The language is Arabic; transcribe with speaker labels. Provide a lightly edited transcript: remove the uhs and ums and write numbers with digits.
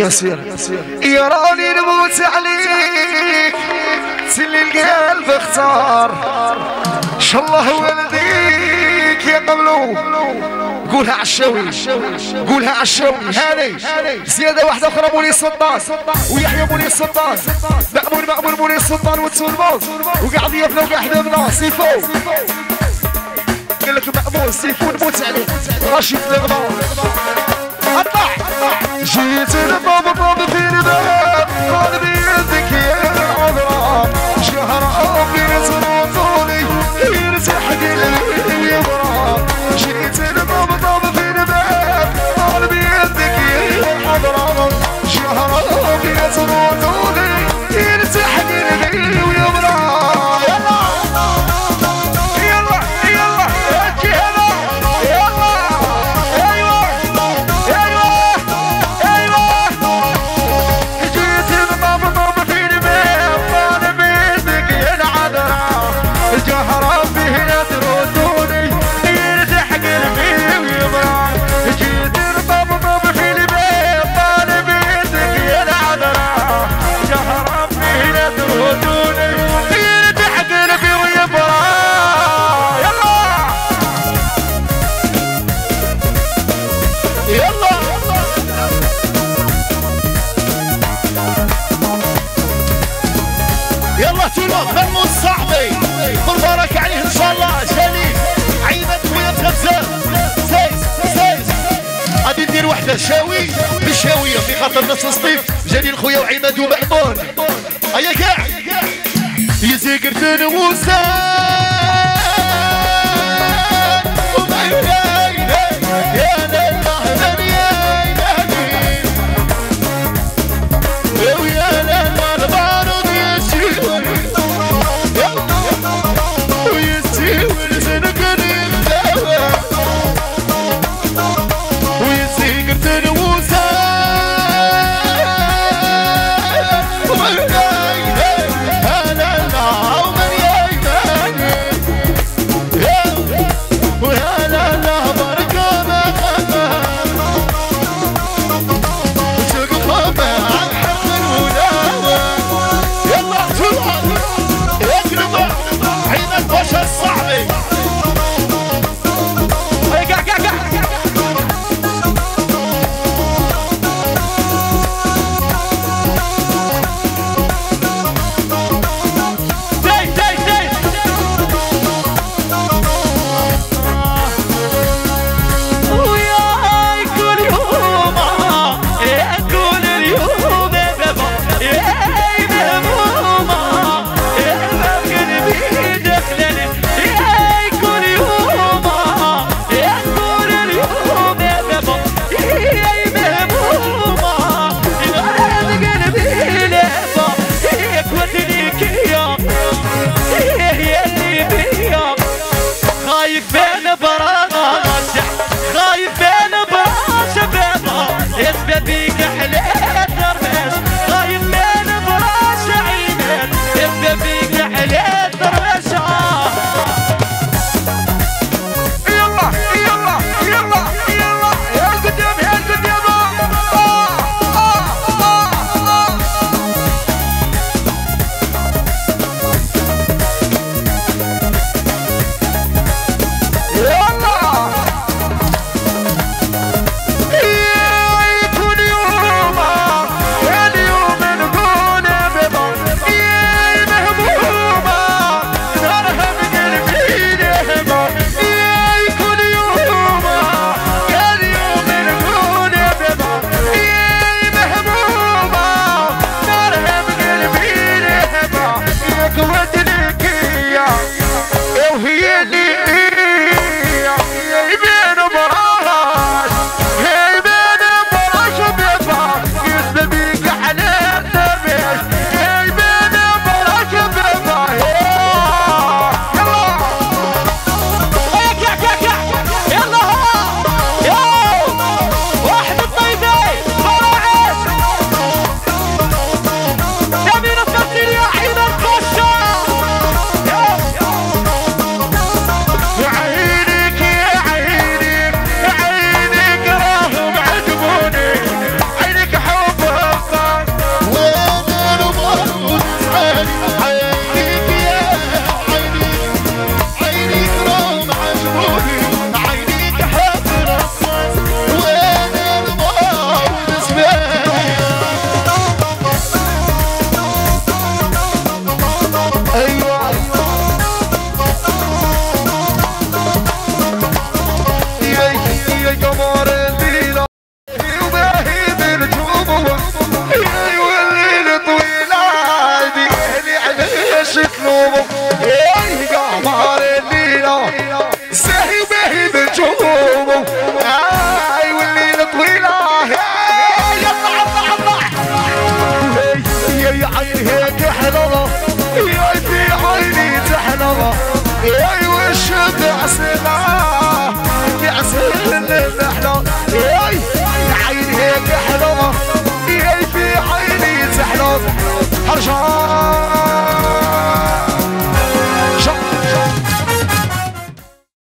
Speaker 1: يا راني نموت عليك سلي القلب اختار ان شاء الله ولديك يا قبلو. قولها عالشوي قولها عالشوي. هاني زيادة واحدة أخرى مولي السلطان ويحيى مولي السلطان مأمون مولي السلطان وتسولموز وقاعد يفنى وقاعد يبنى سيفو. قال لك مأمون سيفو نموت عليه رشيد الغبار. اطلع جيت لبابا في الباب قلبي يدك يا العذراء شهر أمي تموتوني يرتاح قلبي يبرى. جيت لبابا في الباب قلبي يدك يا العذراء شهر أمي تموتوني يرتاح قلبي ويبرى. مبارك عليه ان شاء الله. جليل عينك خويا بزاف سايس غادي ندير وحده شاوي بالشاويه في خاطر ناس الصيف. جليل خويا وعماد ومأمون هيا كاع يزيقرتن وسام حرجان